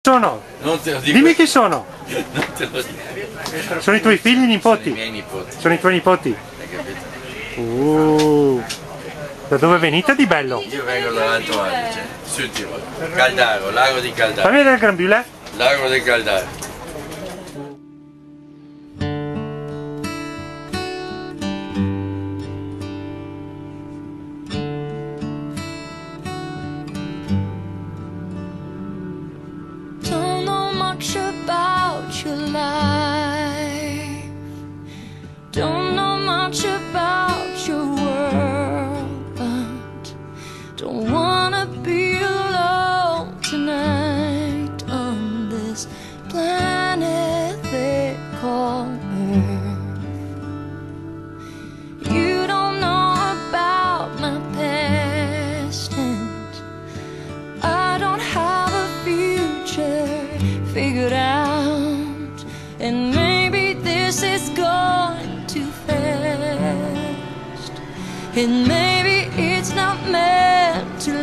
Sono? Non te lo dico. Dimmi chi sono. Non te lo dico. Sono i tuoi figli, nipoti? Sono i miei nipoti. Sono i tuoi nipoti? Hai capito? Da dove venite di bello? Io vengo dall'Alto Adige, sul Tirolo. Caldaro, lago di Caldaro. Fammi vedere il Gran Bullet. Lago di Caldaro. About your life, don't know much about your world, but don't wanna be alone tonight on this planet they call Earth. You don't know about my past, and I don't have a future figured out, and maybe this is going too fast, and maybe it's not meant to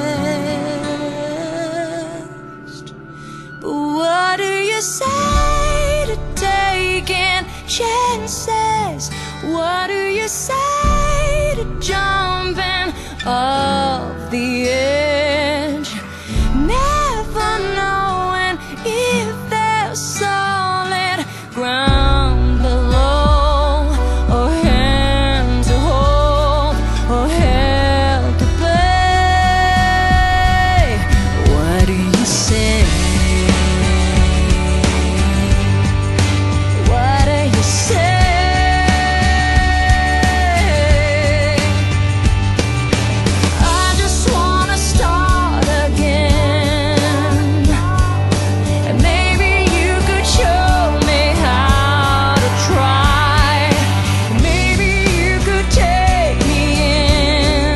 last. But what do you say to taking chances? What do you say to jumping off the edge? Never knowing if there's solid ground below, or hand to hold, or help to play. What do you say? What do you say? I just wanna start again, and maybe you could show me how to try. Maybe you could take me in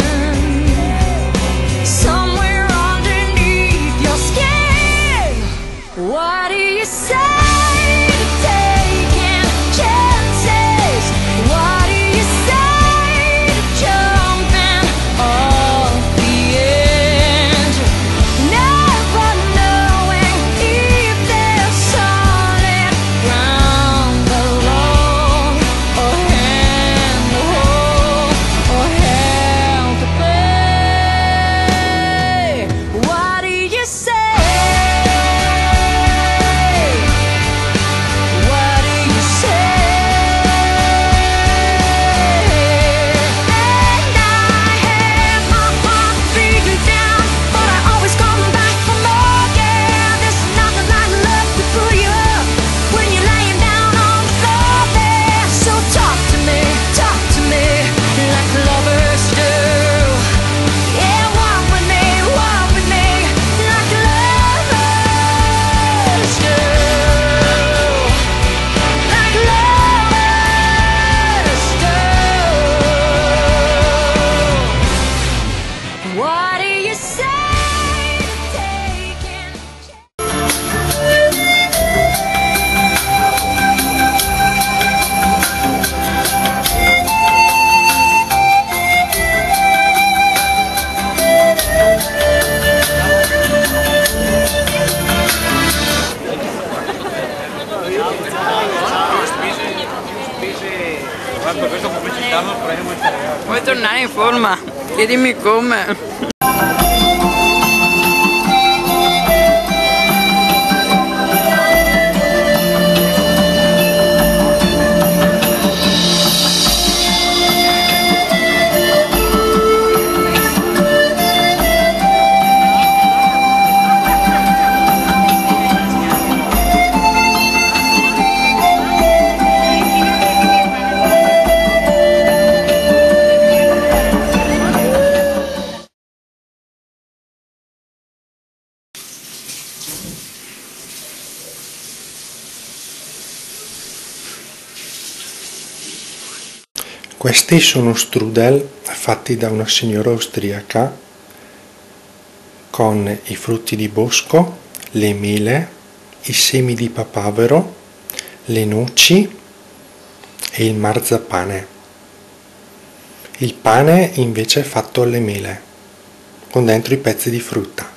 somewhere underneath your skin. What do you say to taking chances? What do you say to jumping off the edge? Never knowing if there's solid ground below, or hand to hold, or help to play. What do you say? What do you say? And I have my heart figured down, but I always come back for more. Yeah, there's nothing like love to pull you up when you're laying down on the floor there. So talk to me like lovers do. Yeah, walk with me like lovers do. Like lovers do. What do you say to taking? Vuoi tornare in forma? Chiedimi come. Questi sono strudel fatti da una signora austriaca con i frutti di bosco, le mele, i semi di papavero, le noci e il marzapane. Il pane invece è fatto alle mele, con dentro i pezzi di frutta.